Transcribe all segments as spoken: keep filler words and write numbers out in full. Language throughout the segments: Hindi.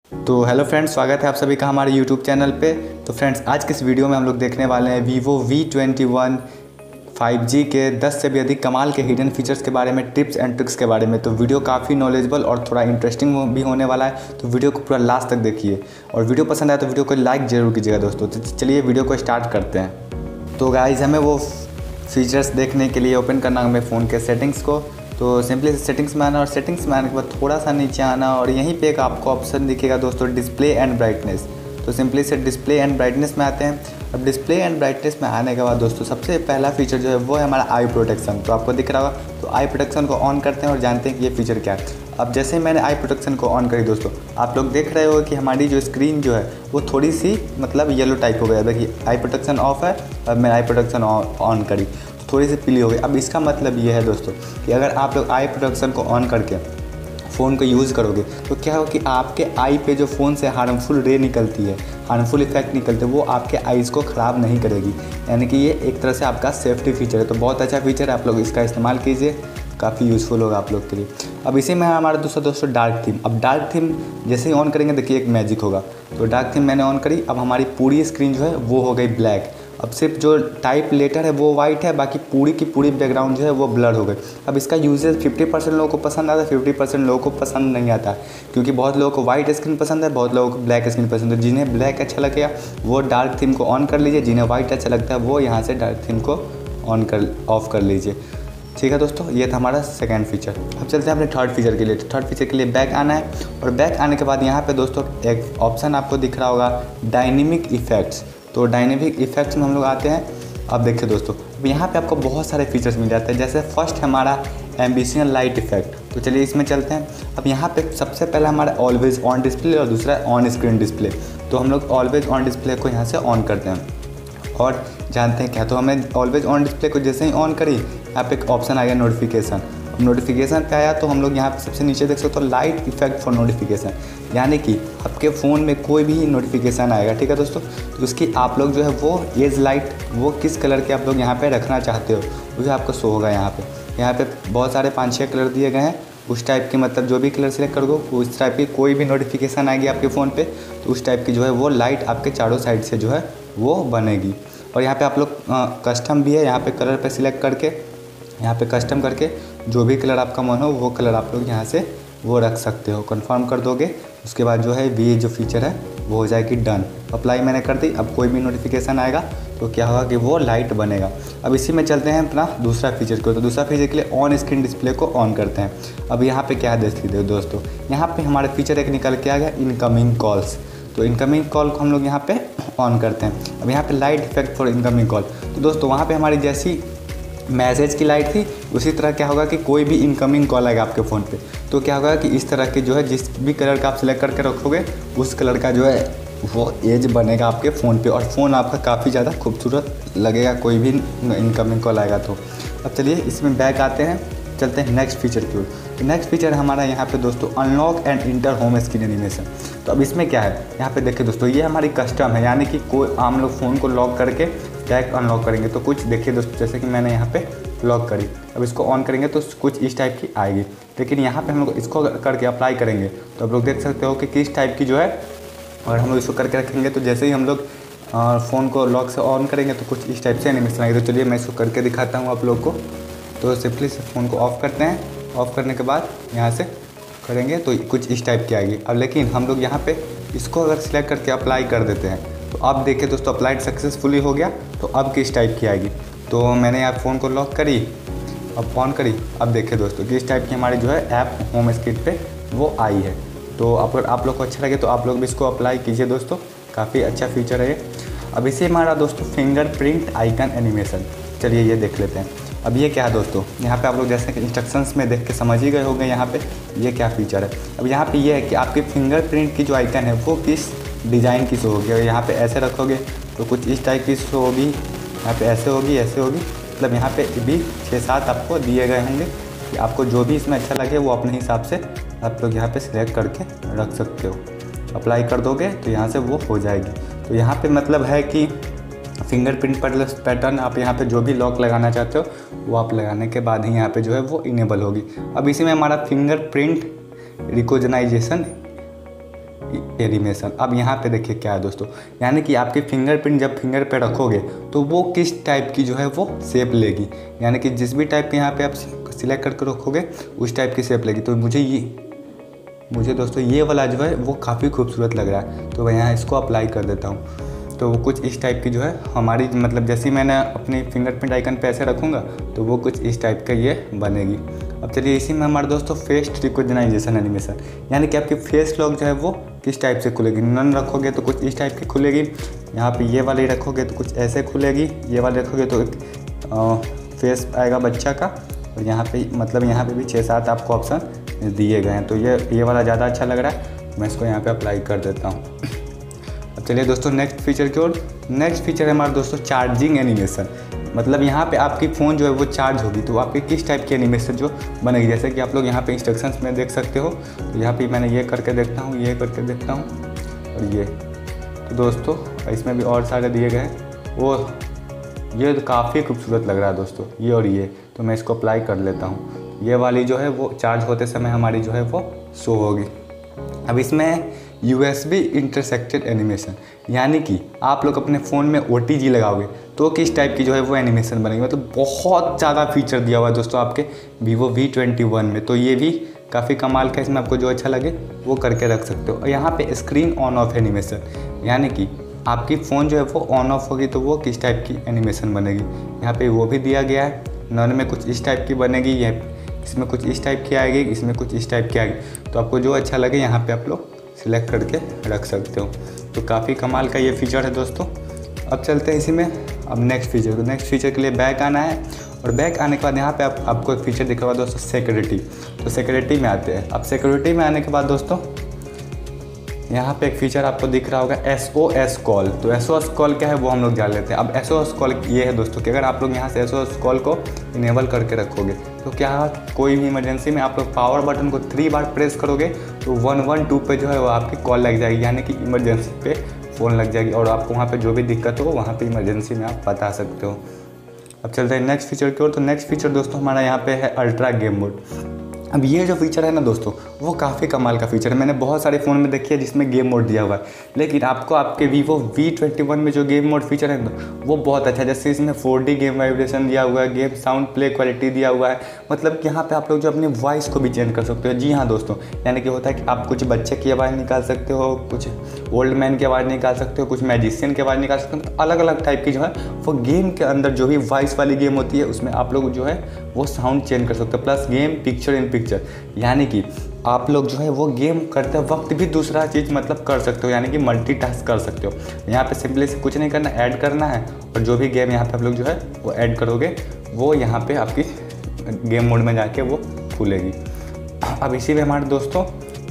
तो हेलो फ्रेंड्स, स्वागत है आप सभी का हमारे यूट्यूब चैनल पे। तो फ्रेंड्स, आज के इस वीडियो में हम लोग देखने वाले हैं Vivo V twenty one five G के दस से भी अधिक कमाल के हिडन फीचर्स के बारे में, टिप्स एंड ट्रिक्स के बारे में। तो वीडियो काफ़ी नॉलेजेबल और थोड़ा इंटरेस्टिंग भी होने वाला है, तो वीडियो को पूरा लास्ट तक देखिए। और वीडियो पसंद आए तो वीडियो को लाइक ज़रूर कीजिएगा दोस्तों। तो चलिए वीडियो को स्टार्ट करते हैं। तो गाइस, हमें वो फीचर्स देखने के लिए ओपन करना हमें फ़ोन के सेटिंग्स को। तो सिंपली सेटिंग्स में आना और सेटिंग्स में आने के बाद थोड़ा सा नीचे आना और यहीं पे एक आपको ऑप्शन दिखेगा दोस्तों, डिस्प्ले एंड ब्राइटनेस। तो सिंपली से डिस्प्ले एंड ब्राइटनेस में आते हैं। अब डिस्प्ले एंड ब्राइटनेस में आने के बाद दोस्तों सबसे पहला फीचर जो है वो है हमारा आई प्रोटेक्शन। तो आपको दिख रहा होगा, तो आई प्रोटेक्शन को ऑन करते हैं और जानते हैं कि ये फीचर क्या है। अब जैसे ही मैंने आई प्रोटेक्शन को ऑन करी दोस्तों, आप लोग देख रहे हो कि हमारी जो स्क्रीन जो है वो थोड़ी सी मतलब येलो टाइप हो गया। देखिए, आई प्रोटेक्शन ऑफ है, अब मैंने आई प्रोटेक्शन ऑन करी थोड़ी सी पीली हो गई। अब इसका मतलब ये है दोस्तों कि अगर आप लोग आई प्रोटेक्शन को ऑन करके फ़ोन को यूज़ करोगे तो क्या होगा कि आपके आई पे जो फ़ोन से हार्मफुल रे निकलती है, हार्मफुल इफेक्ट निकलते हैं, वो आपके आईज़ को ख़राब नहीं करेगी। यानी कि ये एक तरह से आपका सेफ्टी फीचर है। तो बहुत अच्छा फीचर है, आप लोग इसका इस्तेमाल कीजिए, काफ़ी यूज़फुल होगा आप लोग के लिए। अब इसी में हमारा दूसरा दोस्तों डार्क थीम। अब डार्क थीम जैसे ही ऑन करेंगे देखिए एक मैजिक होगा। तो डार्क थीम मैंने ऑन करी, अब हमारी पूरी स्क्रीन जो है वो हो गई ब्लैक। अब सिर्फ जो टाइप लेटर है वो वाइट है, बाकी पूरी की पूरी बैकग्राउंड जो है वो ब्लर हो गई। अब इसका यूजेज फिफ्टी परसेंट लोगों को पसंद आता है, फिफ्टी परसेंट लोगों को पसंद नहीं आता है, क्योंकि बहुत लोगों को वाइट स्क्रीन पसंद है, बहुत लोगों को ब्लैक स्क्रीन पसंद है। जिन्हें ब्लैक अच्छा लगेगा वो डार्क थीम को ऑन कर लीजिए, जिन्हें वाइट अच्छा लगता है वो यहाँ से डार्क थीम को ऑन कर ऑफ कर लीजिए। ठीक है दोस्तों, ये था हमारा सेकंड फीचर। अब चलते हैं अपने थर्ड फीचर के लिए। तो थर्ड फीचर के लिए बैक आना है और बैक आने के बाद यहाँ पे दोस्तों एक ऑप्शन आपको दिख रहा होगा, डायनेमिक इफेक्ट्स। तो डायनेमिक इफेक्ट्स में हम लोग आते हैं। अब देखिए दोस्तों, अब यहाँ पे आपको बहुत सारे फीचर्स मिल जाते हैं। जैसे फर्स्ट हमारा एम्बिशियन लाइट इफेक्ट, तो चलिए इसमें चलते हैं। अब यहाँ पे सबसे पहला हमारा ऑलवेज ऑन डिस्प्ले और दूसरा ऑन स्क्रीन डिस्प्ले। तो हम लोग ऑलवेज ऑन डिस्प्ले को यहाँ से ऑन करते हैं और जानते हैं क्या। तो हमें ऑलवेज ऑन डिस्प्ले को जैसे ही ऑन करी, यहाँ पे एक ऑप्शन आ गया नोटिफिकेशन। अब नोटिफिकेशन पे आया तो हम लोग यहाँ पे सबसे नीचे देख सकते हो लाइट इफेक्ट फॉर नोटिफिकेशन, यानी कि आपके फ़ोन में कोई भी नोटिफिकेशन आएगा, ठीक है दोस्तों, तो उसकी आप लोग जो है वो एज लाइट वो किस कलर के आप लोग यहाँ पे रखना चाहते हो वो आपको शो होगा। यहाँ पे यहाँ पे बहुत सारे पाँच छः कलर दिए गए हैं, उस टाइप की मतलब जो भी कलर सेलेक्ट करोगे उस टाइप की कोई भी नोटिफिकेशन आएगी आपके फ़ोन पे तो उस टाइप की जो है वो लाइट आपके चारों साइड से जो है वो बनेगी। और यहाँ पे आप लोग कस्टम भी है, यहाँ पे कलर पे सिलेक्ट करके यहाँ पे कस्टम करके जो भी कलर आपका मन हो वो कलर आप लोग यहाँ से वो रख सकते हो। कंफर्म कर दोगे, उसके बाद जो है ये जो फीचर है वो हो जाएगी डन। अप्लाई मैंने कर दी। अब कोई भी नोटिफिकेशन आएगा तो क्या होगा कि वो लाइट बनेगा। अब इसी में चलते हैं अपना दूसरा फीचर को। तो दूसरा फीचर के लिए ऑन स्क्रीन डिस्प्ले को ऑन करते हैं। अब यहाँ पे क्या है देख लीजिए दोस्तों, यहाँ पे हमारे फीचर एक निकल के आ गया, इनकमिंग कॉल्स। तो इनकमिंग कॉल को हम लोग यहाँ पे ऑन करते हैं। अब यहाँ पे light effect for incoming call, तो दोस्तों वहाँ पे हमारी जैसी मैसेज की लाइट थी उसी तरह क्या होगा कि कोई भी इनकमिंग कॉल आएगा आपके फ़ोन पे तो क्या होगा कि इस तरह की जो है जिस भी कलर का आप सिलेक्ट करके रखोगे उस कलर का जो है वो एज बनेगा आपके फ़ोन पे और फ़ोन आपका काफ़ी ज़्यादा खूबसूरत लगेगा कोई भी इनकमिंग कॉल आएगा तो। अब चलिए इसमें बैक आते हैं, चलते हैं नेक्स्ट फीचर की ओर। तो नेक्स्ट फीचर हमारा यहाँ पे दोस्तों unlock and enter home screen animation. तो अब इसमें क्या है, यहाँ पे देखिए दोस्तों ये हमारी कस्टम है, यानी कि कोई हम लोग फ़ोन को लॉक करके डायरेक्ट अनलॉक करेंगे। तो कुछ देखिए दोस्तों, जैसे कि मैंने यहाँ पे लॉक करी, अब इसको ऑन करेंगे तो कुछ इस टाइप की आएगी। लेकिन यहाँ पे हम लोग इसको करके अप्लाई करेंगे तो आप लोग देख सकते हो कि किस टाइप की जो है, और हम लोग इसको करके रखेंगे तो जैसे ही हम लोग फ़ोन को लॉक से ऑन करेंगे तो कुछ इस टाइप से एनिमेशन आएगी। तो चलिए मैं इसको करके दिखाता हूँ आप लोग को। तो सिंपली से फ़ोन को ऑफ़ करते हैं, ऑफ़ करने के बाद यहाँ से करेंगे तो कुछ इस टाइप की आएगी। अब लेकिन हम लोग यहाँ पे इसको अगर सिलेक्ट करके अप्लाई कर देते हैं तो अब देखिए दोस्तों अप्लाइड सक्सेसफुली हो गया। तो अब किस टाइप की आएगी, तो मैंने यहाँ फ़ोन को लॉक करी, अब ऑन करी, अब देखिए दोस्तों किस टाइप की हमारी जो है ऐप होम स्क्रीन पे वो आई है। तो अगर आप लोग को अच्छा लगे तो आप लोग भी इसको अप्लाई कीजिए दोस्तों, काफ़ी अच्छा फीचर है ये। अब इसे हमारा दोस्तों फिंगरप्रिंट आइकन एनिमेशन, चलिए ये देख लेते हैं। अब ये क्या है दोस्तों, यहाँ पे आप लोग जैसे कि इंस्ट्रक्शंस में देख के समझ ही गए होंगे यहाँ पे ये क्या फ़ीचर है। अब यहाँ पे ये है कि आपके फिंगरप्रिंट की जो आइकन है वो किस डिज़ाइन की शो होगी। और यहाँ पे ऐसे रखोगे तो कुछ इस टाइप की शो होगी, यहाँ पे ऐसे होगी, ऐसे होगी, मतलब यहाँ पे भी छः सात आपको दिए गए होंगे कि आपको जो भी इसमें अच्छा लगे वो अपने हिसाब से आप लोग यहाँ पे सिलेक्ट करके रख सकते हो। अप्लाई कर दोगे तो यहाँ से वो हो जाएगी। तो यहाँ पे मतलब है कि फिंगरप्रिंट पैटर्न आप यहाँ पे जो भी लॉक लगाना चाहते हो वो आप लगाने के बाद ही यहाँ पे जो है वो इनेबल होगी। अब इसी में हमारा फिंगरप्रिंट रिकॉग्नाइजेशन एनिमेशन। अब यहाँ पे देखिए क्या है दोस्तों, यानी कि आपके फिंगरप्रिंट जब फिंगर पे रखोगे तो वो किस टाइप की जो है वो शेप लेगी, यानी कि जिस भी टाइप के यहाँ पे आप सिलेक्ट करके रखोगे उस टाइप की शेप लेगी। तो मुझे ये मुझे दोस्तों ये वाला जो है वो काफ़ी खूबसूरत लग रहा है, तो मैं यहाँ इसको अप्लाई कर देता हूँ। तो वो कुछ इस टाइप की जो है हमारी, मतलब जैसे मैंने अपनी फिंगरप्रिंट आइकन पे ऐसे रखूँगा तो वो कुछ इस टाइप का ये बनेगी। अब चलिए इसी में हमारे दोस्तों फेस रिकॉग्नाइजेशन एनिमेशन, यानी कि आपकी फेस लॉक जो है वो किस टाइप से खुलेगी। नन रखोगे तो कुछ इस टाइप की खुलेगी, यहाँ पे ये वाली रखोगे तो कुछ ऐसे खुलेगी, ये वाली रखोगे तो एक आ, फेस आएगा बच्चा का, और यहाँ पे मतलब यहाँ पे भी छः सात आपको ऑप्शन दिए गए हैं। तो ये ये वाला ज़्यादा अच्छा लग रहा है, मैं इसको यहाँ पे अप्लाई कर देता हूँ। अब चलिए दोस्तों नेक्स्ट फीचर की ओर। नेक्स्ट फीचर है हमारा दोस्तों चार्जिंग एनिमेशन, मतलब यहाँ पे आपकी फ़ोन जो है वो चार्ज होगी तो आपकी किस टाइप की एनिमेशन जो बनेगी। जैसे कि आप लोग यहाँ पे इंस्ट्रक्शंस में देख सकते हो, तो यहाँ पे मैंने ये करके देखता हूँ, ये करके देखता हूँ और ये। तो दोस्तों इसमें भी और सारे दिए गए हैं, वो ये तो काफ़ी खूबसूरत लग रहा है दोस्तों, ये और ये। तो मैं इसको अप्लाई कर लेता हूँ, ये वाली जो है वो चार्ज होते समय हमारी जो है वो शो होगी। अब इसमें U S B intersected animation, यानी कि आप लोग अपने फ़ोन में ओ टी जी लगाओगे तो किस टाइप की जो है वो एनिमेशन बनेगी। मतलब बहुत ज़्यादा फीचर दिया हुआ है दोस्तों आपके वीवो वी ट्वेंटी वन में, तो ये भी काफ़ी कमाल का, इसमें आपको जो अच्छा लगे वो करके रख सकते हो। और यहाँ पे स्क्रीन ऑन ऑफ एनिमेशन, यानी कि आपकी फ़ोन जो है वो ऑन ऑफ होगी तो वो किस टाइप की एनिमेशन बनेगी, यहाँ पे वो भी दिया गया है। नन में कुछ इस टाइप की बनेगी, ये इसमें कुछ इस टाइप की आएगी, इसमें कुछ इस टाइप की आएगी। तो आपको जो अच्छा लगे यहाँ पे आप लोग सिलेक्ट करके रख सकते हो। तो काफ़ी कमाल का ये फीचर है दोस्तों। अब चलते हैं इसी में अब नेक्स्ट फीचर। तो नेक्स्ट फीचर के लिए बैक आना है, और बैक आने के बाद यहाँ पे आप, आपको एक फीचर दिख रहा है दोस्तों सिक्योरिटी। तो सिक्योरिटी में आते हैं। अब सिक्योरिटी में आने के बाद दोस्तों यहाँ पे एक फीचर आपको दिख रहा होगा एस ओ एस कॉल। तो एस ओ एस कॉल क्या है वो हम लोग जान लेते हैं। अब एस ओ एस कॉल ये है दोस्तों कि अगर आप लोग यहाँ से एस ओ एस कॉल को इनेबल करके रखोगे तो क्या कोई भी इमरजेंसी में आप लोग पावर बटन को थ्री बार प्रेस करोगे तो वन वन टू पे जो है वो आपकी कॉल लग जाएगी, यानी कि इमरजेंसी पे फ़ोन लग जाएगी और आपको वहाँ पे जो भी दिक्कत हो वहाँ पे इमरजेंसी में आप बता सकते हो। अब चलते हैं नेक्स्ट फीचर की ओर। तो नेक्स्ट फीचर दोस्तों हमारा यहाँ पे है अल्ट्रा गेम मोड। अब ये जो फीचर है ना दोस्तों वो काफ़ी कमाल का फीचर है। मैंने बहुत सारे फ़ोन में देखी है जिसमें गेम मोड दिया हुआ है, लेकिन आपको आपके वीवो वी ट्वेंटी वन में जो गेम मोड फीचर है ना वो बहुत अच्छा है। जैसे इसमें फोर डी गेम वाइब्रेशन दिया हुआ है, गेम साउंड प्ले क्वालिटी दिया हुआ है, मतलब कि यहाँ पे आप लोग जो अपनी वॉइस को भी चेंज कर सकते हो। जी हाँ दोस्तों, यानी कि होता है कि आप कुछ बच्चे की आवाज़ निकाल सकते हो, कुछ ओल्ड मैन की आवाज़ निकाल सकते हो, कुछ मैजिशियन की आवाज़ निकाल सकते हो। अलग अलग टाइप की जो है वो गेम के अंदर जो भी वॉइस वाली गेम होती है उसमें आप लोग जो है वो साउंड चेंज कर सकते हो। Plus game picture in picture, यानी कि आप लोग जो है वो गेम करते वक्त भी दूसरा चीज़ मतलब कर सकते हो, यानी कि मल्टीटास्क कर सकते हो। यहाँ पे सिंपली से कुछ नहीं करना, ऐड करना है और जो भी गेम यहाँ पे आप लोग जो है वो ऐड करोगे वो यहाँ पे आपकी गेम मोड में जाके वो खुलेगी। अब इसी में हमारे दोस्तों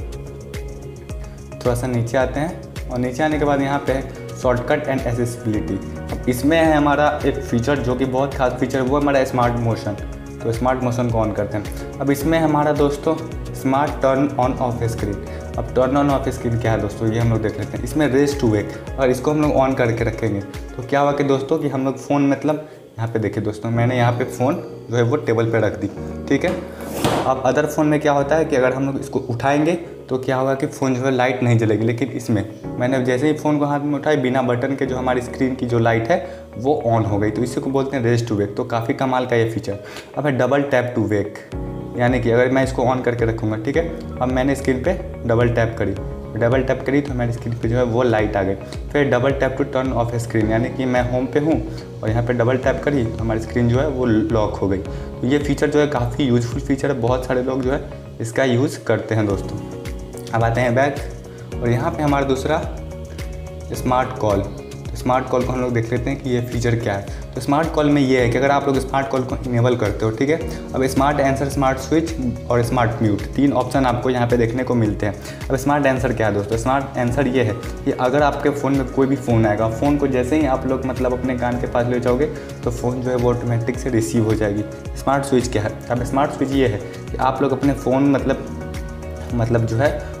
थोड़ा सा नीचे आते हैं, और नीचे आने के बाद यहाँ पे शॉर्टकट एंड एसेसिबिलिटी। अब इसमें है हमारा एक फीचर जो कि बहुत खास फीचर है, वो हमारा स्मार्ट मोशन। तो स्मार्ट मोशन को ऑन करते हैं। अब इसमें हमारा दोस्तों smart turn on off screen. अब टर्न ऑन ऑफ स्क्रीन क्या है दोस्तों ये हम लोग देख लेते हैं। इसमें रेस टू वेक, और इसको हम लोग ऑन करके रखेंगे तो क्या हुआ कि दोस्तों कि हम लोग फ़ोन मतलब यहाँ पे देखिए दोस्तों मैंने यहाँ पे फ़ोन जो है वो टेबल पे रख दी, ठीक है। अब अदर फ़ोन में क्या होता है कि अगर हम लोग इसको उठाएंगे तो क्या होगा कि फ़ोन जो है लाइट नहीं जलेगी, लेकिन इसमें मैंने जैसे ही फ़ोन को हाथ में उठाई बिना बटन के जो हमारी स्क्रीन की जो लाइट है वो ऑन हो गई। तो इसी को बोलते हैं रेस टू वेक। तो काफ़ी कमाल का ये फीचर। अब है डबल टैप टू वेक, यानी कि अगर मैं इसको ऑन करके रखूँगा, ठीक है। अब मैंने स्क्रीन पे डबल टैप करी, डबल टैप करी तो हमारी स्क्रीन पे जो है वो लाइट आ गई। फिर double tap to turn off screen, यानी कि मैं होम पे हूँ और यहाँ पे डबल टैप करी तो हमारी स्क्रीन जो है वो लॉक हो गई। तो ये फीचर जो है काफ़ी यूज़फुल फीचर है, बहुत सारे लोग जो है इसका यूज़ करते हैं दोस्तों। अब आते हैं बैक, और यहाँ पे हमारा दूसरा स्मार्ट कॉल। तो स्मार्ट कॉल को हम लोग देख लेते हैं कि ये फीचर क्या है। तो स्मार्ट कॉल में ये है कि अगर आप लोग स्मार्ट कॉल को इनेबल करते हो, ठीक है। अब स्मार्ट आंसर, स्मार्ट स्विच और स्मार्ट म्यूट, तीन ऑप्शन आपको यहाँ पे देखने को मिलते हैं। अब स्मार्ट आंसर क्या है दोस्तों? स्मार्ट आंसर ये है कि अगर आपके फ़ोन में कोई भी फ़ोन आएगा, फ़ोन को जैसे ही आप लोग मतलब अपने कान के पास ले जाओगे तो फ़ोन जो है वो ऑटोमेटिक से रिसीव हो जाएगी। स्मार्ट स्विच क्या है? अब स्मार्ट स्विच ये है कि आप लोग अपने फ़ोन मतलब मतलब जो है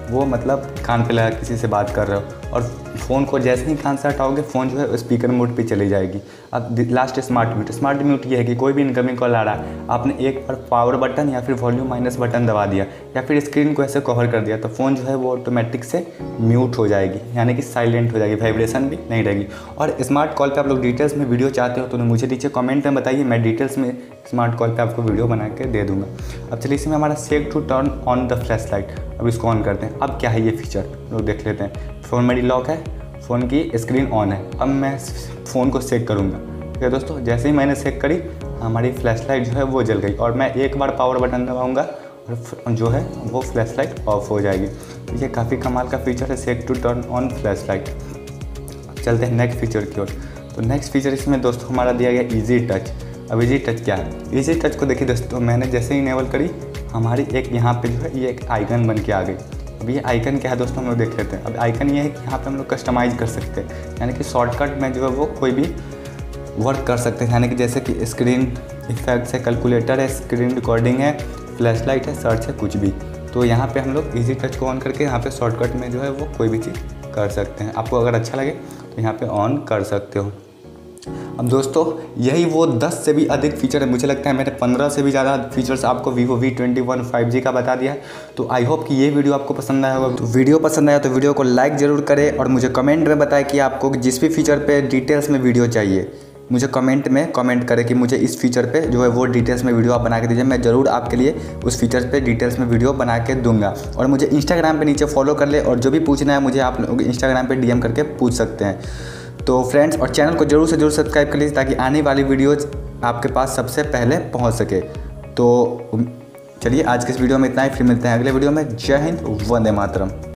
वो मतलब कान पे लगा किसी से बात कर रहे हो, और फ़ोन को जैसे ही कान से हटाओगे फ़ोन जो है स्पीकर मोड पे चली जाएगी। अब last smart mute. Smart mute ये है कि कोई भी इनकमिंग कॉल आ रहा है, आपने एक बार पावर बटन या फिर वॉल्यूम माइनस बटन दबा दिया या फिर स्क्रीन को ऐसे कवर कर दिया तो फ़ोन जो है वो ऑटोमेटिक से म्यूट हो जाएगी, यानी कि साइलेंट हो जाएगी, वाइब्रेशन भी नहीं रहेगी। और स्मार्ट कॉल पे आप लोग डिटेल्स में वीडियो चाहते हो तो मुझे नीचे कमेंट में बताइए, मैं डिटेल्स में स्मार्ट कॉल पे आपको वीडियो बना के दे दूँगा। अब चलिए इसमें हमारा shake to turn on the flash light, अब इसको ऑन करते हैं। अब क्या है ये फीचर लोग देख लेते हैं। फ़ोन मेरी लॉक है, फ़ोन की स्क्रीन ऑन है। अब मैं फ़ोन को सेक करूँगा, ठीक है दोस्तों। जैसे ही मैंने सेक करी हमारी फ्लैश लाइट जो है वो जल गई, और मैं एक बार पावर बटन दबाऊँगा और जो है वो फ्लैश लाइट ऑफ हो जाएगी। तो ये काफ़ी कमाल का फीचर है, shake to turn on flash light. चलते हैं नेक्स्ट फीचर की ओर। तो नेक्स्ट फीचर इसमें दोस्तों हमारा दिया गया ईजी टच। अब ईजी टच क्या है? ईजी टच को देखिए दोस्तों, मैंने जैसे ही इनेबल करी हमारी एक यहाँ पे जो है ये एक आइकन बन के आ गई। अब ये आइकन क्या है दोस्तों हम लोग देख लेते हैं। अब आइकन ये है कि यहाँ पे हम लोग कस्टमाइज़ कर सकते हैं, यानी कि शॉर्टकट में जो है वो कोई भी वर्क कर सकते हैं, यानी कि जैसे कि स्क्रीन इफेक्ट्स है, कैलकुलेटर है, स्क्रीन रिकॉर्डिंग है, फ्लैश लाइट है, सर्च है, कुछ भी। तो यहाँ पे हम लोग ईजी टच को ऑन करके यहाँ पे शॉर्टकट में जो है वो कोई भी चीज़ कर सकते हैं। आपको अगर अच्छा लगे तो यहाँ पे ऑन कर सकते हो। अब दोस्तों यही वो दस से भी अधिक फीचर है, मुझे लगता है मैंने पंद्रह से भी ज़्यादा फीचर्स आपको Vivo V twenty one five G का बता दिया है। तो आई होप कि ये वीडियो आपको पसंद आया होगा। तो वीडियो पसंद आया तो वीडियो को लाइक ज़रूर करें और मुझे कमेंट में बताएं कि आपको जिस भी फीचर पे डिटेल्स में वीडियो चाहिए, मुझे कमेंट में कमेंट करें कि मुझे इस फीचर पे जो है वो डिटेल्स में वीडियो आप बना के दीजिए। मैं ज़रूर आपके लिए उस फीचर पे डिटेल्स में वीडियो बना के दूंगा। और मुझे इंस्टाग्राम पे नीचे फॉलो कर ले, और जो भी पूछना है मुझे आप लोग इंस्टाग्राम पे डीएम करके पूछ सकते हैं। तो फ्रेंड्स, और चैनल को जरूर से जरूर सब्सक्राइब कर लीजिए ताकि आने वाली वीडियोज़ आपके पास सबसे पहले पहुँच सके। तो चलिए आज के इस वीडियो में इतना ही, फिर मिलते हैं अगले वीडियो में। जय हिंद, वंदे मातरम।